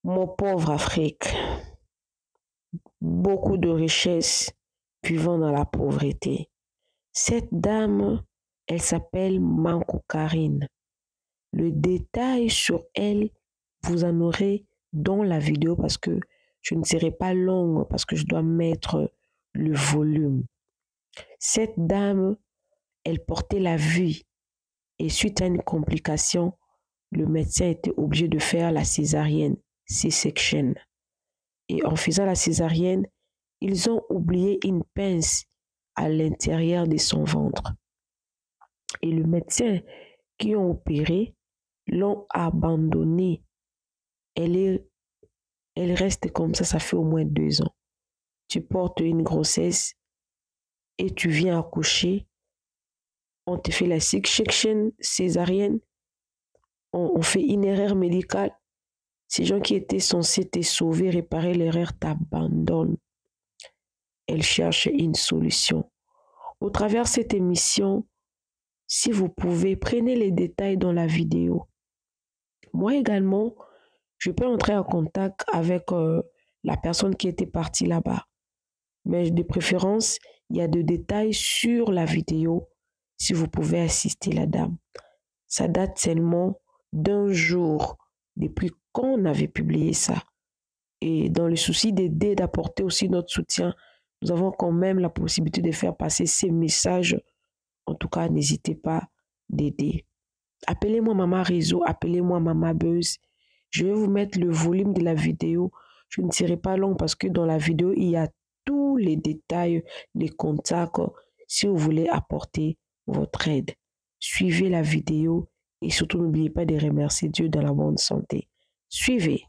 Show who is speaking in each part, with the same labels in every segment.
Speaker 1: Mon pauvre Afrique, beaucoup de richesses vivant dans la pauvreté. Cette dame, elle s'appelle Mankou Karine. Le détail sur elle, vous en aurez dans la vidéo parce que je ne serai pas longue parce que je dois mettre le volume. Cette dame, elle portait la vie et suite à une complication, le médecin était obligé de faire la césarienne, C-section. Et en faisant la césarienne, ils ont oublié une pince à l'intérieur de son ventre. Et le médecin qui a opéré l'ont abandonnée. Elle reste comme ça fait au moins 2 ans. Tu portes une grossesse et tu viens accoucher. On te fait la C-section césarienne. On fait une erreur médicale. Ces gens qui étaient censés te sauver, réparer l'erreur, t'abandonnent. Elle cherche une solution. Au travers de cette émission, si vous pouvez, prenez les détails dans la vidéo. Moi également, je peux entrer en contact avec la personne qui était partie là-bas. Mais de préférence, il y a des détails sur la vidéo si vous pouvez assister la dame. Ça date seulement d'1 jour depuis qu'on avait publié ça. Et dans le souci d'aider, d'apporter aussi notre soutien, nous avons quand même la possibilité de faire passer ces messages. En tout cas, n'hésitez pas d'aider. Appelez-moi Maman Réseau, appelez-moi Maman Buzz. Je vais vous mettre le volume de la vidéo. Je ne serai pas long parce que dans la vidéo, il y a tous les détails, les contacts, si vous voulez apporter votre aide. Suivez la vidéo et surtout n'oubliez pas de remercier Dieu dans la bonne santé. Suivez.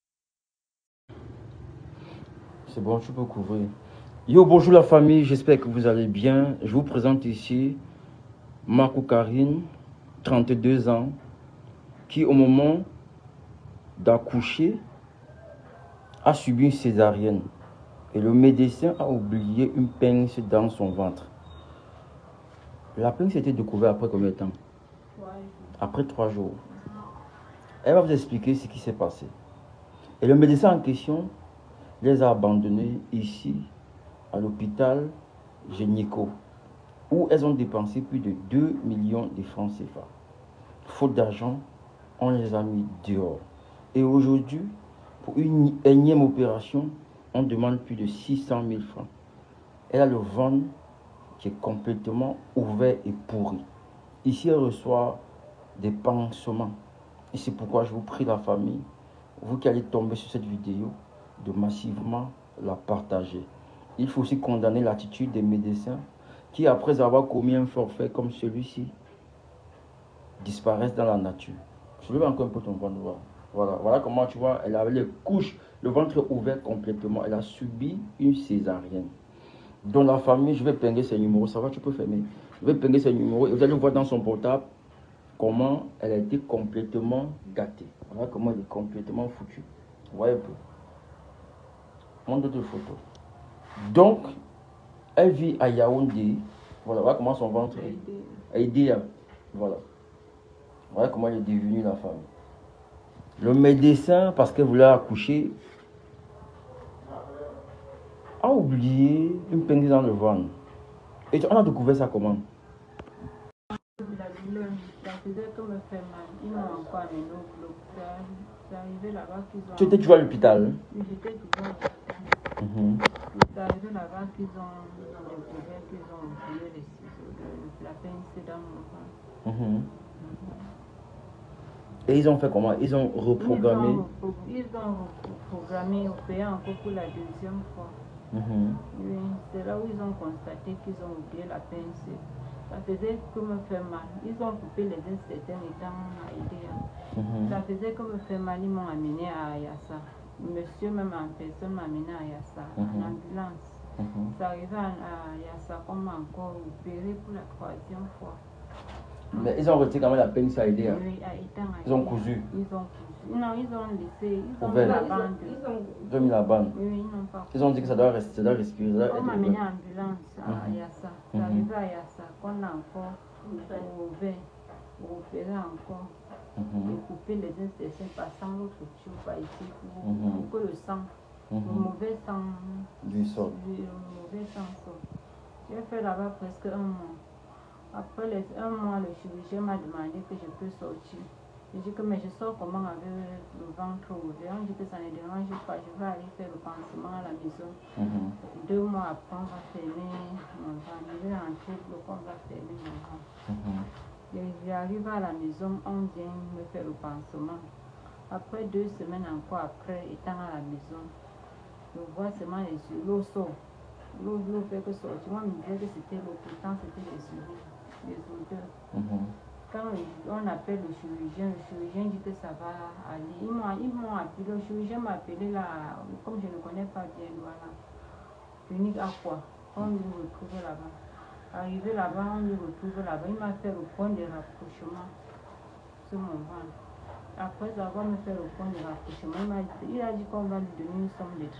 Speaker 2: C'est bon, tu peux couvrir. Yo, bonjour la famille, j'espère que vous allez bien. Je vous présente ici Mankou Karine, 32 ans, qui au moment d'accoucher a subi une césarienne. Et le médecin a oublié une pince dans son ventre. La pince a été découverte après combien de temps? Après 3 jours. Elle va vous expliquer ce qui s'est passé. Et le médecin en question les a abandonnés ici, à l'hôpital Génico, où elles ont dépensé plus de 2 millions de francs CFA. Faute d'argent, on les a mis dehors. Et aujourd'hui, pour une énième opération, on demande plus de 600 000 francs. Elle a le ventre qui est complètement ouvert et pourri. Ici, elle reçoit des pansements. Et c'est pourquoi je vous prie, la famille, vous qui allez tomber sur cette vidéo, de massivement la partager. Il faut aussi condamner l'attitude des médecins qui, après avoir commis un forfait comme celui-ci, disparaissent dans la nature. Je lève encore un peu ton ventre. Voilà comment tu vois, elle avait les couches, le ventre ouvert complètement. Elle a subi une césarienne. Dans la famille, je vais pinguer ses numéros. Ça va, tu peux fermer. Je vais pinguer ses numéros et vous allez voir dans son portable comment elle a été complètement gâtée. Voilà comment elle est complètement foutue. Vous voyez un peu. Montre d'autres photos. Donc, elle vit à Yaoundé. Voilà comment son ventre est. Aidé. Voilà. Voilà comment elle est devenue la femme. Le médecin, parce qu'elle voulait accoucher, a oublié une pince dans le ventre. Et on a découvert ça comment?
Speaker 3: La douleur, ça faisait que me fait mal. Ils m'ont encore amené au bloc. C'est arrivé là-bas qu'ils ont...
Speaker 2: Tu étais toujours à l'hôpital?
Speaker 3: Oui, j'étais toujours à l'hôpital. C'est arrivé là-bas qu'ils ont découvert qu'ils ont oublié les ciseaux, la pince dans mon ventre.
Speaker 2: Et ils ont fait comment? Ils ont reprogrammé?
Speaker 3: Ils ont reprogrammé, opéré encore pour la 2e fois. Oui, c'est là où ils ont constaté qu'ils ont oublié la pince. Ça faisait que me faire mal. Ils ont coupé les intestins étant à aider. Ça faisait que me faire mal. Ils m'ont amené à Ayassa. Monsieur même en personne m'a amené à Ayassa, en ambulance. Ça arrivait à Ayassa qu'on m'a encore opéré pour la 3e fois.
Speaker 2: Mais ils ont retiré quand même la peine, ça a aidé.
Speaker 3: Oui, à Étant.
Speaker 2: Ils ont cousu.
Speaker 3: Ils ont cousu. Non, ils ont laissé. Ils ont
Speaker 2: ouvert.
Speaker 3: mis la bande.
Speaker 2: Ils ont mis la bande.
Speaker 3: Oui, ils n'ont pas.
Speaker 2: Ils ont dit que ça doit respirer.
Speaker 3: On m'a amené en ambulance à Yassa. C'est arrivé à Yassa qu'on a encore ouvert. pour opérer encore. Et couper les intestins passant l'autre tube par ici pour que le sang, le mauvais sang
Speaker 2: sort.
Speaker 3: J'ai fait là-bas presque 1 mois. Après les 1 mois, le chirurgien m'a demandé que je peux sortir. J'ai dit que mais je sors comment avec le ventre ouvert. On dit que ça ne dérange pas, je vais aller faire le pansement à la maison. 2 mois après, on va fermer mon ventre. Je vais rentrer, on va fermer mon ventre. J'arrive à la maison, on vient me faire le pansement. Après 2 semaines encore après, étant à la maison, je vois seulement les yeux, l'eau sort. L'eau fait que sortir. Moi, je me disais que c'était l'eau, pourtant c'était les odeurs. Quand on appelle le chirurgien dit que ça va aller. Ils m'ont appelé, le chirurgien m'a appelé là, comme je ne connais pas bien, voilà. Clinique Aqua, on nous retrouve là-bas. Arrivé là-bas, on nous retrouve là-bas. Il m'a fait le point de rapprochement sur mon ventre. Après avoir me fait le point de rapprochement, il a dit qu'on va lui donner une somme de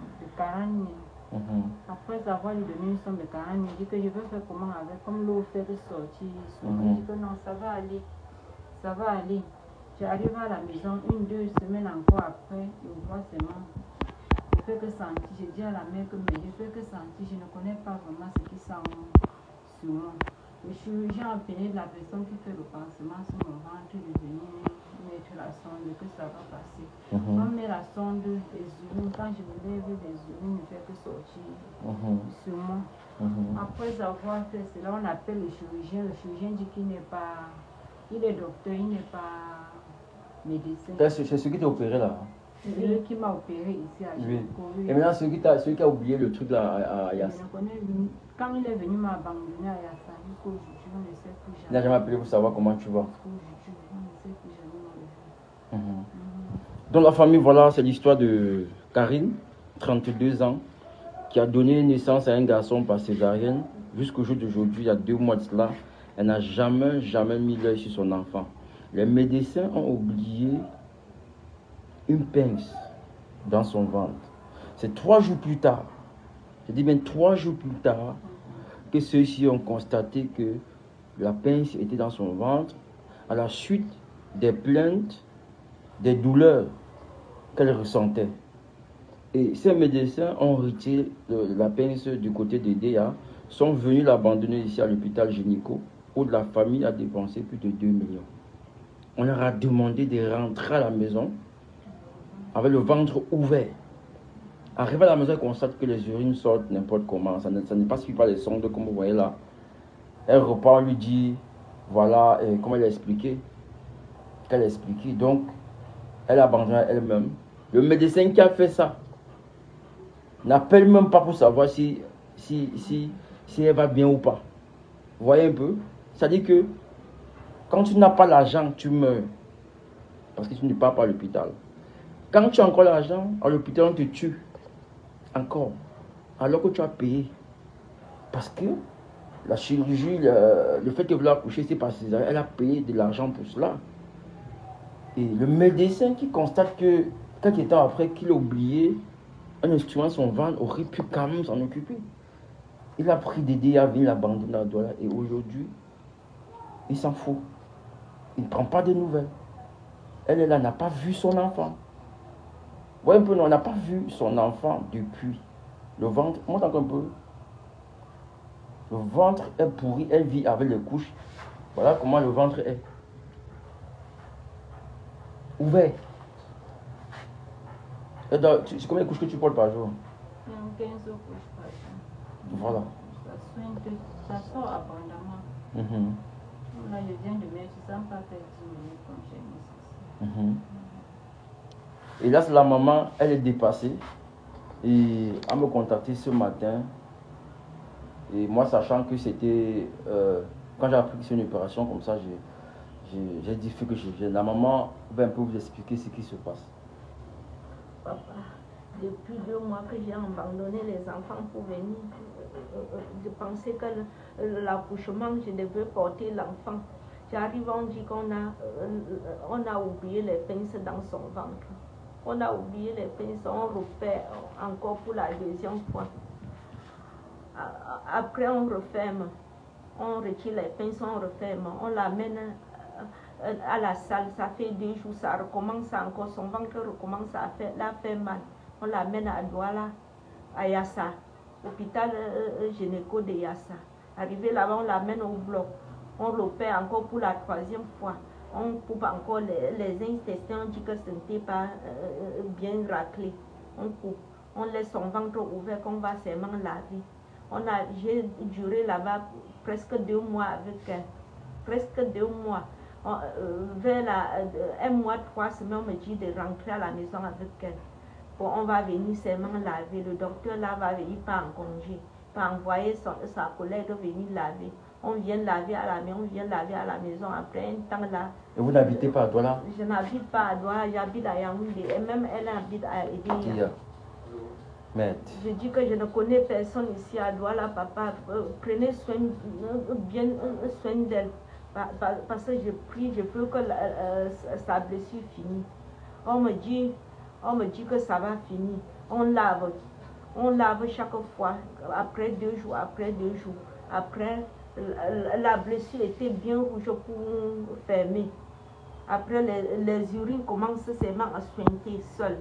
Speaker 3: 40 000. Après avoir lui donné une somme de 40 000, il dit que je vais faire comment avec, comme l'eau fait de sortir. Il dit que non, ça va aller. Ça va aller. J'arrive à la maison 1-2 semaines encore après, je vois seulement. Je fais que sentir. Je dis à la mère que mais je fais que sentir. Je ne connais pas vraiment ce qui sent sur moi. Le chirurgien a appelé la personne qui fait le pansement sur mon ventre de venir mettre la sonde, que ça va passer. On met la sonde des urines. Quand je me lève, les urines ne font que sortir sur moi. Après avoir fait cela, on appelle le chirurgien. Le chirurgien dit qu'il n'est pas... Il est docteur, il n'est pas médecin.
Speaker 2: C'est celui qui t'a opéré là?
Speaker 3: C'est lui qui m'a opéré ici à Joko.
Speaker 2: Et maintenant, celui qui a oublié le truc là à Yassa.
Speaker 3: Quand il est venu m'abandonner à Yassa, jusqu'aujourd'hui, on ne sait plus jamais.
Speaker 2: Il n'a jamais appelé pour savoir comment tu vas.
Speaker 3: Jusqu'aujourd'hui, on ne sait plus jamais.
Speaker 2: Dans la famille, voilà, c'est l'histoire de Karine, 32 ans, qui a donné naissance à un garçon par césarienne. Jusqu'au jour d'aujourd'hui, il y a 2 mois de cela, elle n'a jamais mis l'œil sur son enfant. Les médecins ont oublié une pince dans son ventre. C'est 3 jours plus tard, je dis bien 3 jours plus tard, que ceux-ci ont constaté que la pince était dans son ventre à la suite des plaintes, des douleurs qu'elle ressentait. Et ces médecins ont retiré la pince du côté de Déa, sont venus l'abandonner ici à l'hôpital gynéco, où la famille a dépensé plus de 2 millions. On leur a demandé de rentrer à la maison avec le ventre ouvert. Arrivé à la maison, elle constate que les urines sortent n'importe comment. Ça ne passe plus par les sondes comme vous voyez là. Elle repart, lui dit, voilà, comment elle a expliqué. Qu'elle a expliqué. Donc, elle a abandonné elle-même. Le médecin qui a fait ça n'appelle même pas pour savoir si elle va bien ou pas. Vous voyez un peu? C'est-à-dire que quand tu n'as pas l'argent, tu meurs. Parce que tu ne pars pas à l'hôpital. Quand tu as encore l'argent, à l'hôpital, on te tue. Encore. Alors que tu as payé. Parce que la chirurgie, le fait de vouloir accoucher, c'est pas césarienne. Elle a payé de l'argent pour cela. Et le médecin qui constate que, quelques temps après qu'il a oublié un instrument dans son ventre, aurait pu quand même s'en occuper. Il a pris des dés à venir l'abandonner à Douala. Et aujourd'hui, il s'en fout. Il ne prend pas de nouvelles. Elle là, n'a pas vu son enfant. Vous voyez un peu, non, elle n'a pas vu son enfant depuis. Le ventre, monte encore un peu. Le ventre est pourri, elle vit avec les couches. Voilà comment le ventre est. Ouvert. C'est combien de couches que tu portes par jour?
Speaker 3: 15 couches par jour.
Speaker 2: Voilà.
Speaker 3: Ça sort abondamment. Là, je viens de mettre, ça ne pas faire 10 minutes comme j'ai mis ça.
Speaker 2: Et là, c'est la maman, elle est dépassée. Et elle me contacté ce matin. Et moi, sachant que c'était... quand j'ai appris que c'est une opération comme ça, j'ai dit que je vienne. La maman va un peu vous expliquer ce qui se passe.
Speaker 4: Papa, depuis 2 mois que j'ai abandonné les enfants pour venir, je pensais que l'accouchement, je devais porter l'enfant. J'arrive, on dit qu'on a oublié les pinces dans son ventre. On a oublié les pinces, on refait encore pour la 2e fois. Après, on referme. On retire les pinces, on referme. On l'amène à la salle, ça fait 2 jours, ça recommence encore, son ventre recommence à faire mal. On l'amène à Douala, à Yassa, hôpital gynéco de Yassa. Arrivé là-bas, on l'amène au bloc. On l'opère encore pour la 3e fois. On coupe encore les intestins, on dit que ce n'était pas bien raclé. On coupe, on laisse son ventre ouvert qu'on va seulement laver. J'ai duré là-bas presque 2 mois avec elle. Presque 2 mois. Vers 1 mois, 3 semaines, on me dit de rentrer à la maison avec elle. Bon, on va venir seulement laver. Le docteur là va venir pas en congé, pas envoyer sa collègue venir laver. On vient laver à la maison, on vient laver à la maison après un temps là.
Speaker 2: Et vous n'habitez pas à Douala?
Speaker 4: Je n'habite pas à Douala, j'habite à Yaoundé. Et même elle habite à Edéa. Je dis que je ne connais personne ici à Douala, papa. Prenez bien soin d'elle. Parce que je prie, je veux que sa blessure finisse. On me dit que ça va finir. On lave chaque fois, après 2 jours, après 2 jours. Après, la blessure était bien rouge pour fermer. Après, les urines commencent seulement à suinter seul.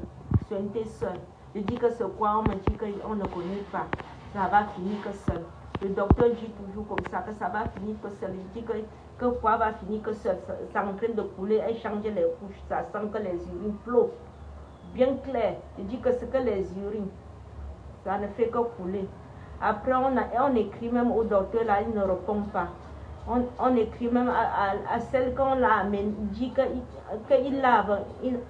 Speaker 4: Je dis que c'est quoi, on me dit qu'on ne connaît pas. Ça va finir que seul. Le docteur dit toujours comme ça, que ça va finir que seul. Je dis que quoi va finir que seul. Ça est en train de couler, elle change les couches, ça sent que les urines flottent. Bien clair, je dis que c'est que les urines, ça ne fait que couler. Après, on écrit même au docteur, là, il ne répond pas. On écrit même à celle qu'on l'a amené, dit qu'il lave,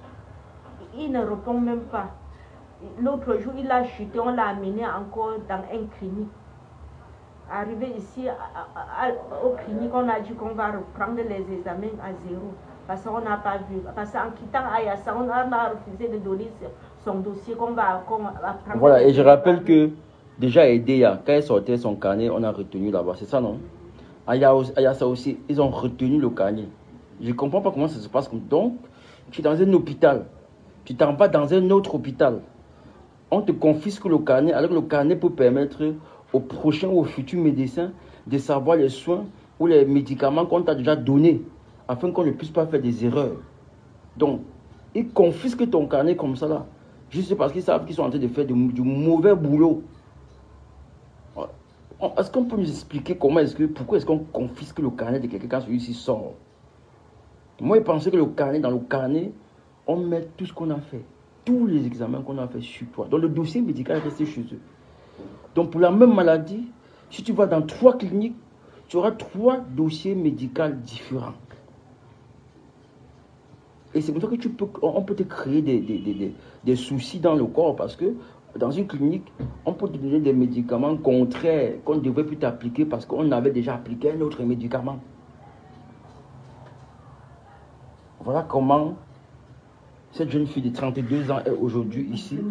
Speaker 4: il ne répond même pas. L'autre jour, il a chuté, on l'a amené encore dans une clinique. Arrivé ici, au clinique, on a dit qu'on va reprendre les examens à 0. Parce qu'on n'a pas vu. Parce qu'en quittant Ayassa, on a refusé de donner son dossier qu'on va prendre.
Speaker 2: Voilà, et je rappelle que déjà Edéa, quand elle sortait son carnet, on a retenu là-bas. C'est ça, non? Ayassa aussi, ils ont retenu le carnet. Je ne comprends pas comment ça se passe. Donc, tu es dans un hôpital. Tu t'en vas dans un autre hôpital. On te confisque le carnet, alors que le carnet peut permettre au prochain ou au futur médecin de savoir les soins ou les médicaments qu'on t'a déjà donnés, afin qu'on ne puisse pas faire des erreurs. Donc, ils confisquent ton carnet comme ça là, juste parce qu'ils savent qu'ils sont en train de faire du mauvais boulot. Est-ce qu'on peut nous expliquer pourquoi est-ce qu'on confisque le carnet de quelqu'un quand celui-ci sort? Moi, je pensais que dans le carnet, on met tout ce qu'on a fait, tous les examens qu'on a fait sur toi. Donc, le dossier médical est resté chez eux. Donc, pour la même maladie, si tu vas dans 3 cliniques, tu auras 3 dossiers médicaux différents. Et c'est comme ça que on peut te créer des soucis dans le corps, parce que dans une clinique, on peut te donner des médicaments contraires qu'on ne devrait plus t'appliquer parce qu'on avait déjà appliqué un autre médicament. Voilà comment cette jeune fille de 32 ans est aujourd'hui ici.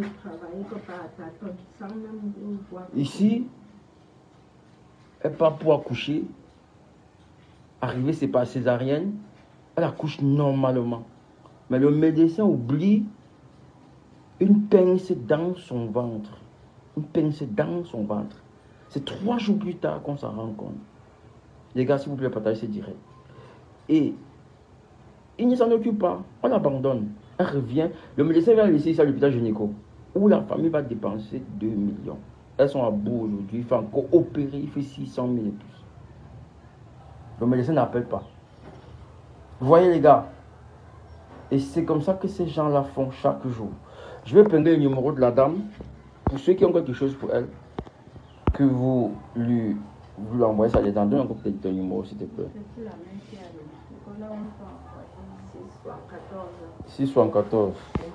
Speaker 2: Ici, elle part pour accoucher. Arrivée, c'est pas césarienne. Elle accouche normalement. Mais le médecin oublie une pince dans son ventre. Une pince dans son ventre. C'est 3 jours plus tard qu'on s'en rend compte. Les gars, s'il vous plaît, partagez ce direct. Et il ne s'en occupe pas. On l'abandonne. Elle revient. Le médecin vient laisser ici à l'hôpital gynéco, où la famille va dépenser 2 millions. Elles sont à bout aujourd'hui. Il faut encore opérer. Il fait 600 000 et plus. Le médecin n'appelle pas. Vous voyez, les gars? Et c'est comme ça que ces gens-là font chaque jour. Je vais prendre le numéro de la dame. Pour ceux qui ont quelque chose pour elle, que vous lui envoyez ça. Les endroits, encore peut-être ton numéro, s'il te plaît.
Speaker 3: C'est la même qui a le. Là, on peut envoyer
Speaker 2: 674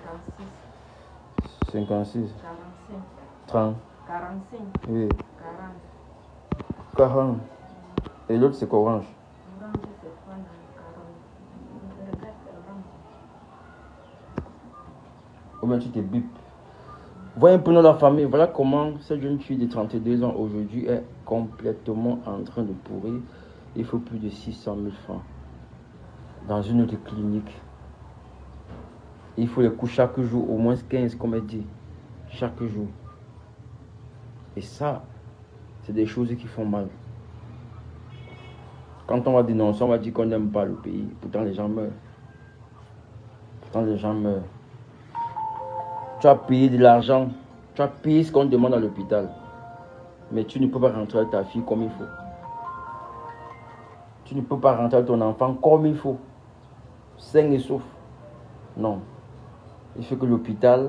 Speaker 3: 56
Speaker 2: 56
Speaker 3: 45
Speaker 2: 30
Speaker 3: 45
Speaker 2: oui
Speaker 3: 40.
Speaker 2: 40. Et l'autre, c'est qu'Orange.
Speaker 3: Orange, c'est quoi là? 40. Regarde Orange.
Speaker 2: Ou bien tu te bipes. Voyez un peu dans la famille. Voilà comment cette jeune fille de 32 ans aujourd'hui est complètement en train de pourrir. Il faut plus de 600 000 francs. Dans une autre clinique. Il faut les coups chaque jour, au moins 15, comme elle dit. Chaque jour. Et ça, c'est des choses qui font mal. Quand on va dénoncer, on va dire qu'on n'aime pas le pays. Pourtant, les gens meurent. Pourtant, les gens meurent. Tu as payé de l'argent. Tu as payé ce qu'on te demande à l'hôpital. Mais tu ne peux pas rentrer avec ta fille comme il faut. Tu ne peux pas rentrer avec ton enfant comme il faut. Sain et sauf. Non. Il faut que l'hôpital...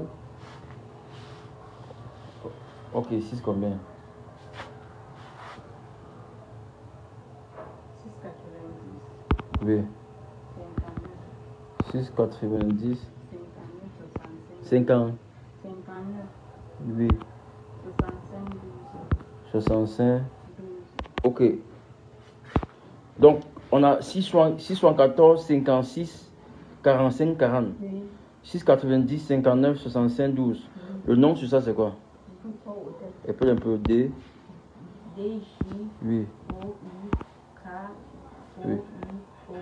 Speaker 2: Ok, 6 combien?
Speaker 3: 6,90.
Speaker 2: Oui.
Speaker 3: 59.
Speaker 2: 6,90. 50.
Speaker 3: 59.
Speaker 2: Oui.
Speaker 3: 65, 12.
Speaker 2: 65.
Speaker 3: 12.
Speaker 2: Ok. Donc, on a 614, 56, 45, 40.
Speaker 3: Oui.
Speaker 2: 6,90, 59, 65, 12. Le nom sur ça, c'est quoi? Appelle un peu D.
Speaker 3: D, J,
Speaker 2: Oui.
Speaker 3: O, U, K, O,
Speaker 2: Oui.
Speaker 3: U, O.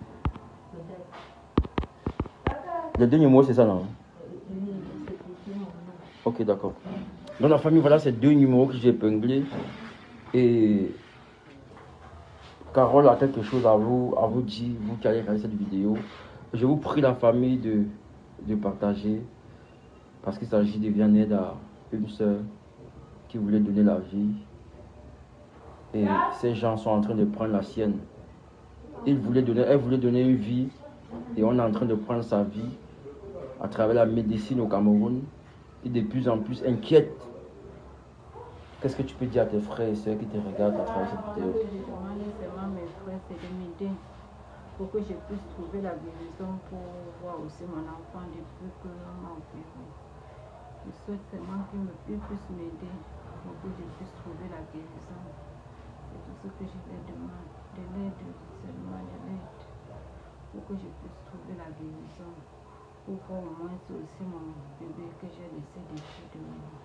Speaker 2: Les deux numéros, c'est ça, non?
Speaker 3: Oui, c'est écrit mon nom.
Speaker 2: Ok, d'accord. Dans la famille, voilà ces deux numéros que j'ai épinglés. Et Carole a quelque chose à vous dire, vous qui allez regarder cette vidéo. Je vous prie, la famille, de partager. Parce qu'il s'agit de venir en aide à une sœur qui voulait donner la vie. Et ces gens sont en train de prendre la sienne. Elle voulait donner une vie. Et on est en train de prendre sa vie à travers la médecine au Cameroun. Et de plus en plus inquiète. Qu'est-ce que tu peux dire à tes frères et sœurs qui te regardent à travers cette vidéo?
Speaker 3: Ce que je demande seulement à mes frères, c'est de m'aider pour que je puisse trouver la guérison pour voir aussi mon enfant depuis que l'on m'a opéré. Je souhaite seulement qu'ils puissent m'aider pour que je puisse trouver la guérison. C'est tout ce que je les demande. De l'aide, seulement de l'aide. Pour que je puisse trouver la guérison. Pour voir au moins c'est aussi mon bébé que j'ai laissé dessus de moi.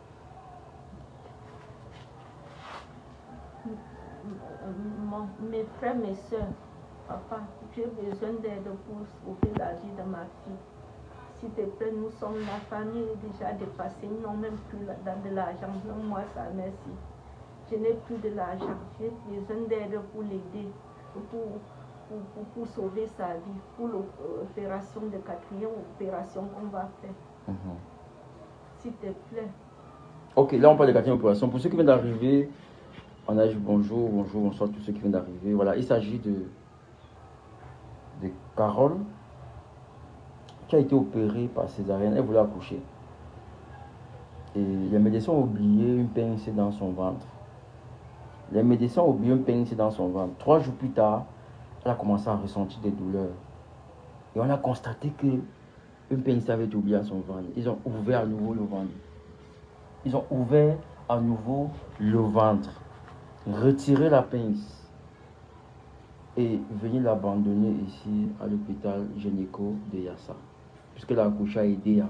Speaker 4: Mes frères, mes soeurs, papa, j'ai besoin d'aide pour sauver la vie de ma fille. S'il te plaît, nous sommes la famille déjà dépassée, nous n'avons même plus de l'argent. Non, moi, ça, merci. Je n'ai plus de l'argent. J'ai besoin d'aide pour l'aider, pour sauver sa vie, pour l'opération de 4e opération qu'on va faire. S'il te plaît.
Speaker 2: Ok, là on parle de 4e opération. Pour ceux qui viennent d'arriver, on a dit bonjour, bonsoir tous ceux qui viennent d'arriver. Voilà, il s'agit de Carole qui a été opérée par césarienne. Elle voulait accoucher. Et les médecins ont oublié une pince dans son ventre. Les médecins ont oublié une pince dans son ventre. 3 jours plus tard, elle a commencé à ressentir des douleurs. Et on a constaté que une pince avait été oubliée dans son ventre. Ils ont ouvert à nouveau le ventre. Ils ont ouvert à nouveau le ventre. Retiré la pince. Et venir l'abandonner ici à l'hôpital gynéco de Yassa. Puisque la accouchée a aidé.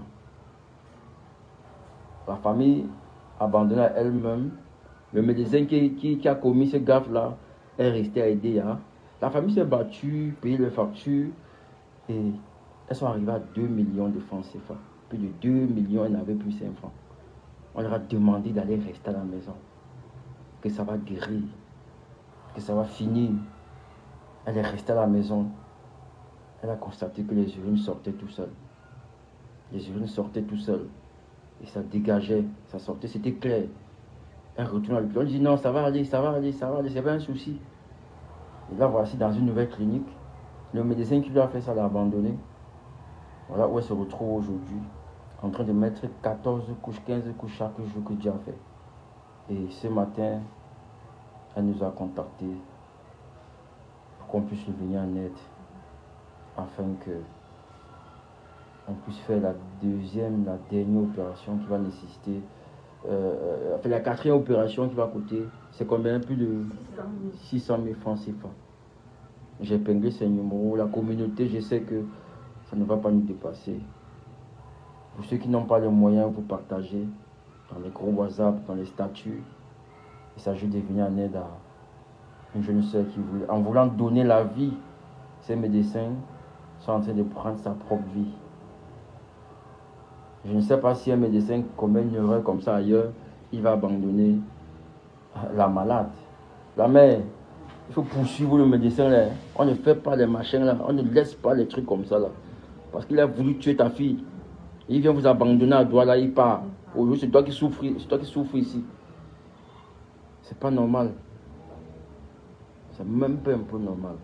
Speaker 2: La famille abandonnée à elle-même. Le médecin qui a commis ce gaffe-là est resté à aider. La famille s'est battue, payé les factures. Et elles sont arrivées à 2 millions de francs CFA. Plus de 2 millions, elles n'avaient plus 5 francs. On leur a demandé d'aller rester à la maison. Que ça va guérir. Que ça va finir. Elle est restée à la maison. Elle a constaté que les urines sortaient tout seuls. Les urines sortaient tout seuls. Et ça dégageait, ça sortait, c'était clair. Elle retourne à l'hôpital. On dit non, ça va aller, ça va aller, ça va aller, c'est pas un souci. Et là, voici dans une nouvelle clinique. Le médecin qui lui a fait ça l'a abandonné. Voilà où elle se retrouve aujourd'hui. En train de mettre 14 couches, 15 couches chaque jour que Dieu a fait. Et ce matin, elle nous a contactés pour qu'on puisse lui venir en aide. Afin que on puisse faire la dernière opération qui va nécessiter. La 4e opération qui va coûter, c'est combien? Plus de 600 000 francs CFA. J'ai épinglé ces numéros. La communauté, je sais que ça ne va pas nous dépasser. Pour ceux qui n'ont pas les moyens, vous partagez dans les gros WhatsApp, dans les statuts. Il s'agit de venir en aide à une jeune sœur qui voulait, en voulant donner la vie. Ces médecins sont en train de prendre sa propre vie. Je ne sais pas si un médecin commet une erreur comme ça ailleurs, il va abandonner la malade. La mère, Il faut poursuivre le médecin là. On ne fait pas les machins là. On ne laisse pas les trucs comme ça là. Parce qu'il a voulu tuer ta fille. Il vient vous abandonner à Douala, il part. Aujourd'hui, c'est toi qui souffres ici. C'est pas normal. C'est même pas un peu normal.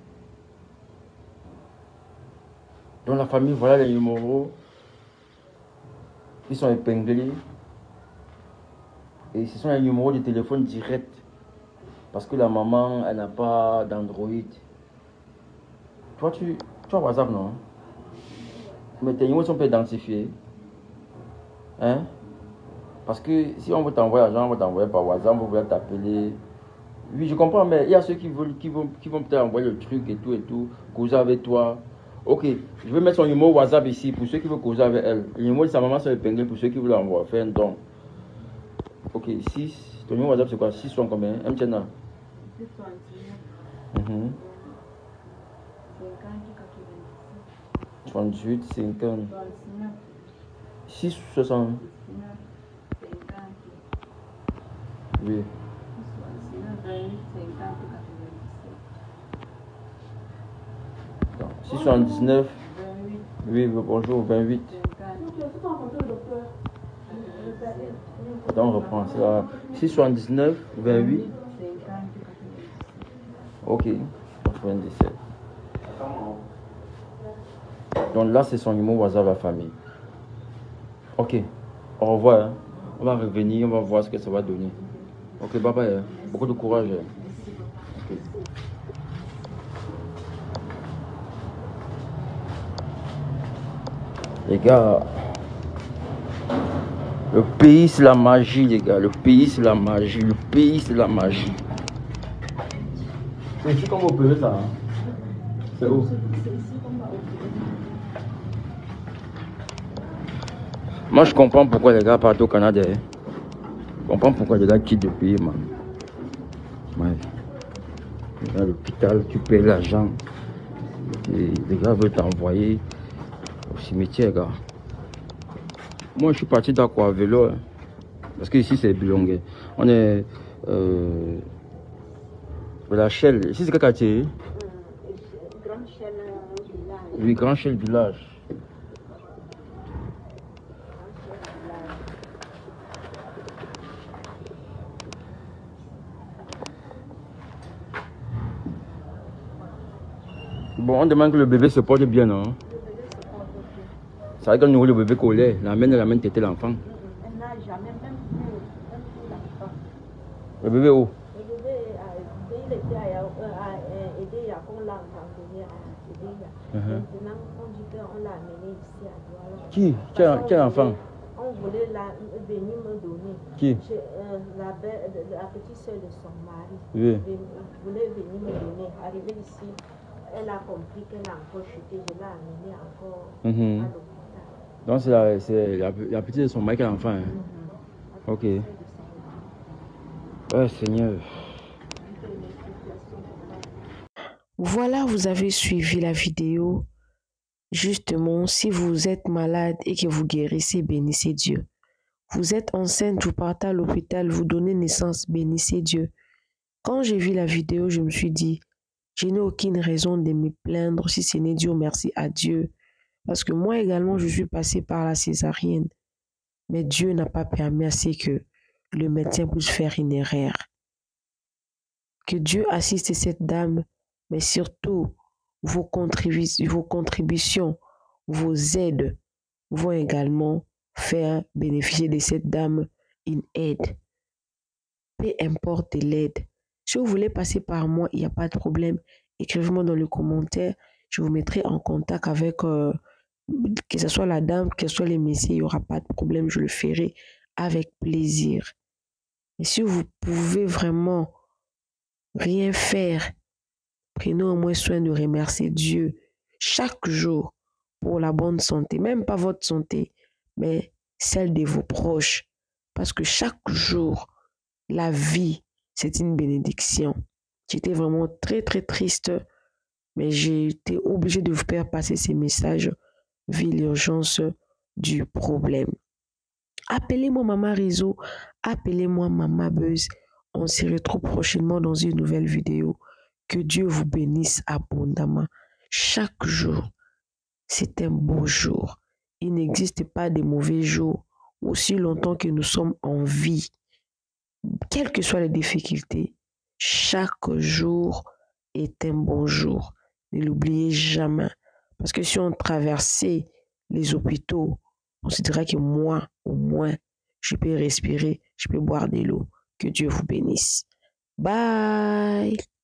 Speaker 2: Dans la famille, voilà les numéros. Ils sont épinglés. Et ce sont les numéros de téléphone direct. Parce que la maman, elle n'a pas d'Android. Toi, tu as WhatsApp, non? Mais tes numéros sont pas identifiés. Hein? Parce que si on veut t'envoyer l'argent, on va t'envoyer par WhatsApp, on va t'appeler. Oui, je comprends, mais il y a ceux qui vont peut-être envoyer le truc et tout, causer avec toi. Ok, je vais mettre son numéro WhatsApp ici pour ceux qui veulent causer avec elle. Le numéro de sa maman, c'est épinglé pour ceux qui veulent envoyer, faire un don. Ok, 6. Ton numéro WhatsApp, c'est quoi? 6 sont combien? MTN. 38, 50. 6, 60. Oui. 679. Oui, bonjour, 28. Donc on reprend ça. 679, 28. Ok, 97. Donc là, c'est son numéro WhatsApp à la famille. Ok, au revoir. Hein. On va revenir, on va voir ce que ça va donner. Ok, bye bye. Hein. Beaucoup de courage. Hein. Okay. Les gars, le pays c'est la magie, les gars. Le pays c'est la magie. Le pays c'est la magie. C'est ici qu'on va opérer ça. Hein? C'est où? Moi je comprends pourquoi les gars partent au Canada. Hein? Je comprends pourquoi les gars quittent le pays, man. Ouais. Dans l'hôpital, tu payes l'argent. Les gars veulent t'envoyer au cimetière, gars. Moi, je suis parti d'accord à vélo. Hein, parce que ici, c'est Bilongue. On est la Chelle. Ici, c'est quel quartier?
Speaker 4: Grand Chelle village.
Speaker 2: Oui, Grand Chelle village. Bon, on demande que le bébé se porte bien, non? Ça veut dire qu'on nourrit le bébé collé. La main têter l'enfant.
Speaker 4: Elle n'a jamais même vu l'enfant.
Speaker 2: Le bébé où?
Speaker 4: Le bébé, il était à aider à qu'on l'a abandonné à aider. Maintenant, on dit qu'on l'a amené ici à Douala.
Speaker 2: Qui? Quel enfant?
Speaker 4: On voulait venir me donner.
Speaker 2: Qui?
Speaker 4: La petite soeur de son mari.
Speaker 2: Oui.
Speaker 4: Voulait venir me donner. Arrivé ici, elle a compris qu'elle a encore chuté. Je l'ai amenée encore à l'hôpital.
Speaker 2: Donc c'est la petite de son mari qui a l'enfant. Hein? Ok. Ouais, Seigneur.
Speaker 1: Voilà, vous avez suivi la vidéo. Justement, si vous êtes malade et que vous guérissez, bénissez Dieu. Vous êtes enceinte, vous partez à l'hôpital, vous donnez naissance, bénissez Dieu. Quand j'ai vu la vidéo, je me suis dit, je n'ai aucune raison de me plaindre si ce n'est Dieu, merci à Dieu. Parce que moi également, je suis passée par la césarienne. Mais Dieu n'a pas permis à ce que le médecin puisse faire une erreur. Que Dieu assiste cette dame, mais surtout, vos contributions, vos aides vont également faire bénéficier de cette dame une aide. Peu importe l'aide. Si vous voulez passer par moi, il n'y a pas de problème. Écrivez-moi dans le commentaire. Je vous mettrai en contact avec, que ce soit la dame, que ce soit les messieurs, il n'y aura pas de problème. Je le ferai avec plaisir. Et si vous pouvez vraiment rien faire, prenez au moins soin de remercier Dieu chaque jour pour la bonne santé. Même pas votre santé, mais celle de vos proches. Parce que chaque jour, la vie, c'est une bénédiction. J'étais vraiment très, très triste, mais j'ai été obligée de vous faire passer ces messages vu l'urgence du problème. Appelez-moi Maman Réseau, appelez-moi Maman Buzz. On se retrouve prochainement dans une nouvelle vidéo. Que Dieu vous bénisse abondamment. Chaque jour, c'est un beau jour. Il n'existe pas de mauvais jours. Aussi longtemps que nous sommes en vie, quelles que soient les difficultés, chaque jour est un bon jour. Ne l'oubliez jamais. Parce que si on traversait les hôpitaux, on se dira que moi, au moins, je peux respirer, je peux boire de l'eau. Que Dieu vous bénisse. Bye!